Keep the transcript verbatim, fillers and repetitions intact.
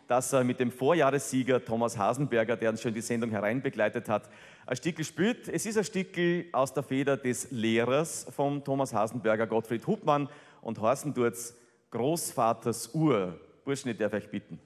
dass er mit dem Vorjahressieger Thomas Hasenberger, der uns schon in die Sendung hereinbegleitet hat, ein Stickel spielt. Es ist ein Stickel aus der Feder des Lehrers von Thomas Hasenberger, Gottfried Hubmann, und heißen tut's Großvaters Uhr. Burschen, ich darf euch bitten.